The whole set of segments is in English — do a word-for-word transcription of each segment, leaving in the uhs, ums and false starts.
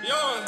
Yo.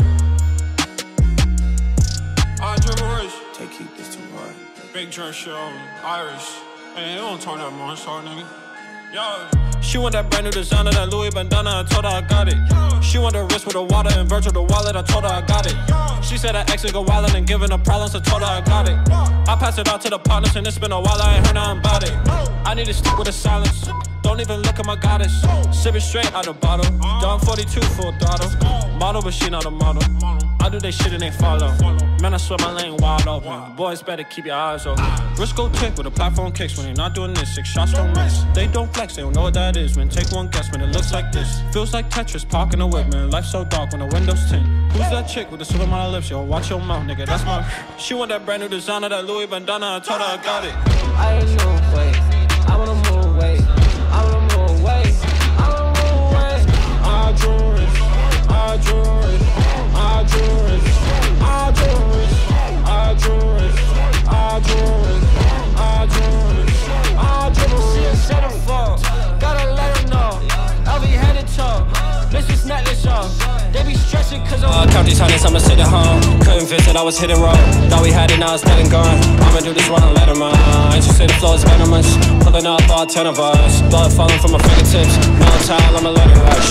I dream rich. Take keep this too hard. Big dress show, Irish. Hey, they don't talk that much, hard nigga. Yo. She want that brand new designer, that Louis bandana. I told her I got it. Yo. She want the wrist with the water and Virgil the wallet. I told her I got it. Yo. She said her ex would go wild and giving her problems. I told her I got it. Yo. I passed it out to the partners and it's been a while. I ain't heard nothing about it. Yo. I need to stick with the silence. Don't even look at my goddess. Sipping straight out the bottle. Done forty-two full throttle. Model, but she not a model. I do they shit and they follow. Man, I swear my lane wide open. Boys better keep your eyes open. Risk go tick with the platform kicks. When they not doing this, six shots don't miss. They don't flex, they don't know what that is. Man, take one guess, man, it looks like this. Feels like Tetris, parking the whip, man. Life's so dark when the windows tint. Who's that chick with the slit on my lips? Yo, watch your mouth, nigga, that's my... She want that brand new designer, that Louis bandana. I told her I got it. I ain't no way. I wanna move away. I wanna move away. I wanna move away. I drew it. I drew it. I drew it. I drew it. I drew it. I drew it. I drew it. I drew it. She a centerfold. Gotta let her know. I'll be head to toe. Mistress necklace off. They be stressing cause I'm uh, count these hundreds, I'ma sit at home. Couldn't visit, I was hitting road. Thought we had it, now it's dead and gone. I'ma do this one and let him run. Ain't you say the flow is venomous? Pulling up all ten of us. Blood falling from my fingertips. Melancholy, I'ma let it rush.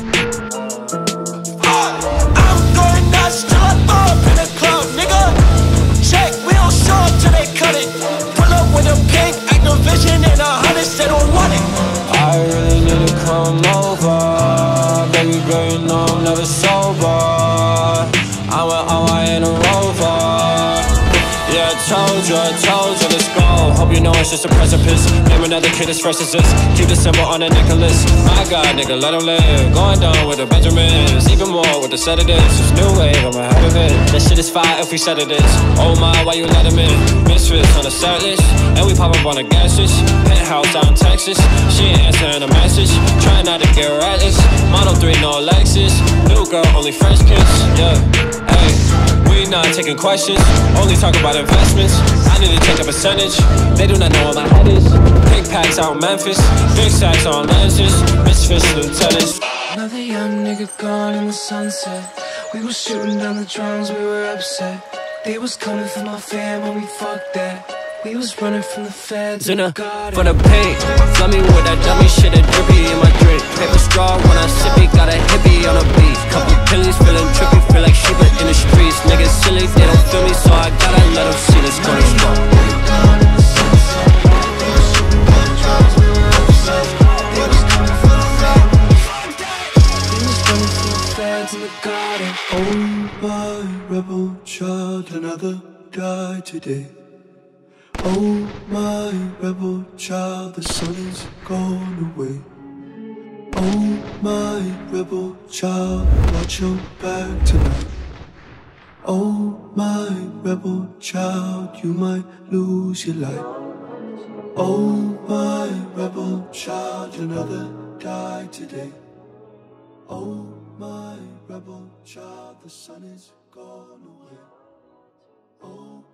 I'm going nuts till I'm up in the club, nigga. Check, we don't show up till they cut it. Pull up with a pink Activision and a hundred, they don't want it. I really need to come over. Baby girl, you know I'm never sober. I went all I in a Rover. Yeah, I told you, I told you, let's go. Hope you know it's just a precipice. Name another kid as fresh as this. Keep the symbol on the necklace. My God, nigga, let him live. Going down with the Benjamins. Even more with the sedatives. It's new wave, I'm ahead of it. That shit is fire if we said it is. Oh my, why you let him in? Misfits on the set list. And we pop up on the gas list. Penthouse out in Texas. She ain't answering a message. Trying not to get reckless. Model three, no Lexus. New girl, only French kiss. Yeah, hey. We not taking questions, only talk about investments. I need to take a percentage. They do not know where my head is. Big packs out in Memphis, big sacks on lenses. Misfits lieutenants. Another young nigga gone in the sunset. We was shooting down the drums, we were upset. They was coming for my fam when we fucked that. We was running from the feds. Zuna, for the paint. Flood me with that dummy shit, a drippy in my drink. Paper straw when I sip it, got a hippie on a beat. Couple pillies feeling trippy, feel like Sheba in the streets. Niggas silly, they don't feel me, so I gotta let them see this corner strong. Oh my rebel child, another died today. Oh my rebel child, the sun is gone away. Oh my rebel child, watch your back tonight. Oh my rebel child, you might lose your life. Oh my rebel child, another died today. Oh my rebel child, the sun is gone away. Oh